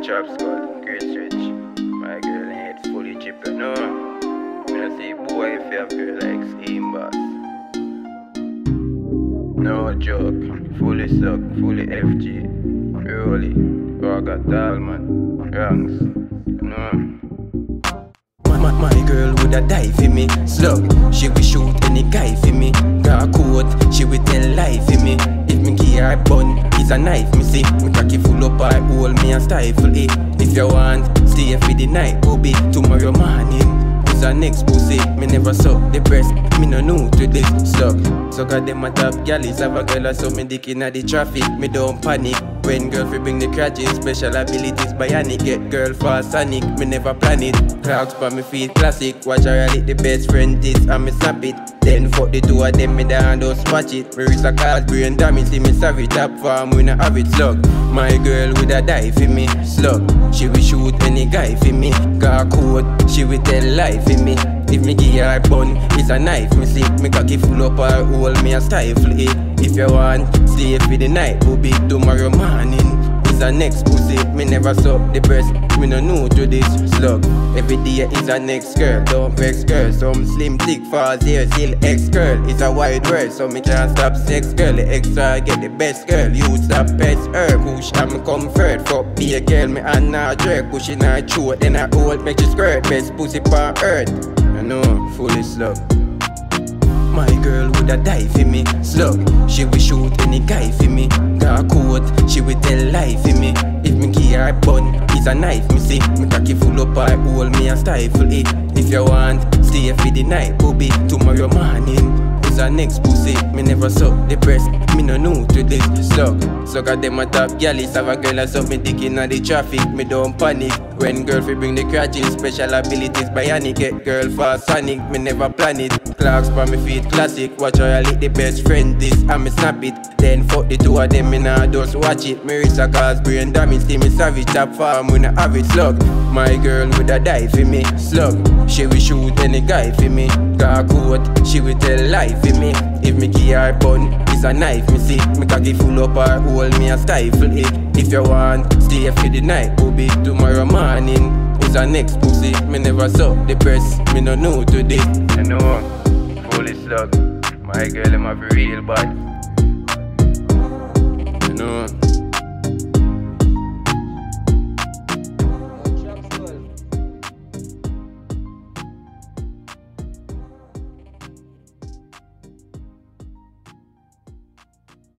Chop Skull, Great Stretch. My girl head's fully chip, you know. When I say boy, if you have girl like Steam Boss. No joke, fully suck, fully FG. Rolly, Raga Dalman, Ranks, you know. My girl woulda die for me. Slug, she will shoot any guy for me. Got a coat, she will tell lie for me. If me give her a bun, it's a knife, me see. Me cocky full up, I hold me and stifle it. If you want, stay for the night, Bobby. Tomorrow morning, it's a next pussy. Me never suck the breast, me no new to this. Slug, so got them a top galleys. Have a girl a suck me dick inna the traffic. Me don't panic. When girl fi bring the crutches, special abilities bionic. Get girl fast sonic, me never plan it. Clocks pa me feet classic. Watch her lick the best friend this and me snap it. Then fuck the two of them, me down just watch it. Me wrist a cause brain damage, see me savage. Top farm we no have it. Slug, my girl woulda die for me. Slug, she will shoot any guy for me. Got a coat, she will tell lie for me. If me give her a bun, it's a knife, me see. Me cocky full up her hole, me a stifle it. If you want, stay for the night, Bobby. Tomorrow morning, it's a next pussy. Me never suck the breast, me no new to this. Slug, every day is a next girl. Don't vex girl, some slim thick falls here, still ex girl. It's a wide world, so me can't stop sex girl. The extra get the best girl, you stop best her. Push and me comfort, fuck be a girl, me and her jerk. Pushing her throat, then I hold, make she squirt. Best pussy on earth, I know, fully slug. My girl woulda die for me. Slug, she will shoot any guy for me. Got a coat, she will tell lie for me. If me give her a bun, it's a knife, me see. Me cocky full up, I hold me and stifle it. If you want, stay for the night, Bobby. Tomorrow morning, it's a next pussy. Me never suck the breast, me no new to this. Slug, so got them a top galleys. Have a girl a suck me dick inna the traffic. Me don't panic. When girl fi bring the crutches, special abilities bionic. Get girl fast sonic, me never plan it. Clocks pa me feet classic. Watch her I lick the best friend this and me snap it. Then fuck the two of them, me nah just watch it. Me wrist a cause brain damage, see me savage. Top farm we no have it. Slug, my girl woulda die for me. Slug, she will shoot any guy for me. Got a coat, she will tell lie for me. If me give her a bun, it's a knife, me see. Me cocky full up her hold me and stifle it. If you want, stay for the night, Bobby. Tomorrow morning, it's a next pussy. Me never suck the breast, me no new to this. You know, fully slug. My girl, I'm a real bad.